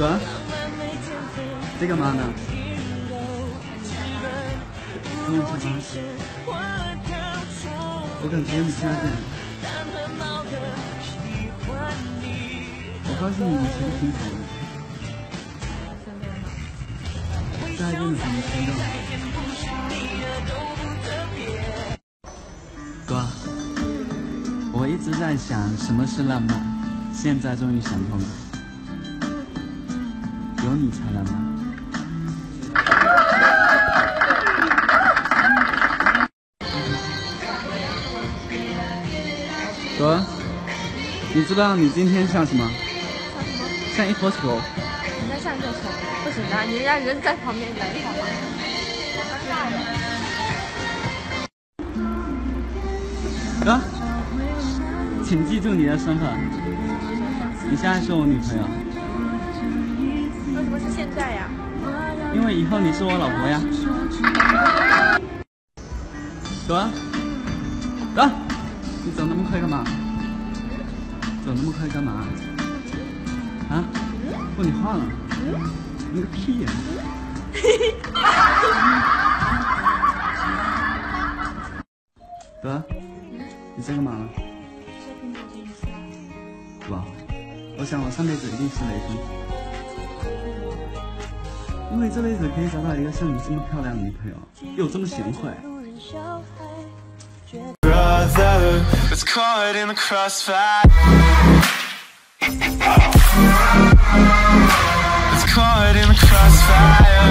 哥，在干嘛呢？跟我上班。我感觉你差点。我发现你其实挺好的。在爱真的很心动。哥，我一直在想什么是浪漫，现在终于想通了。有你才浪漫。哥，你知道你今天像什么？像一坨球。 人家像一坨球，不行的，你让人在旁边来好吗？ 哥，请记住你的身份，你现在是我女朋友。 为什么是现在呀？ 因为以后你是我老婆呀。哥，哥，你走那么快干嘛？走那么快干嘛？啊？问你话了？你个屁呀！哥，你在干嘛呢？哇，我想我上辈子一定是雷锋，因为这辈子可以找到一个像你这么漂亮的女朋友，又这么贤惠。Brother, it's caught in the crossfire. It's caught in the crossfire.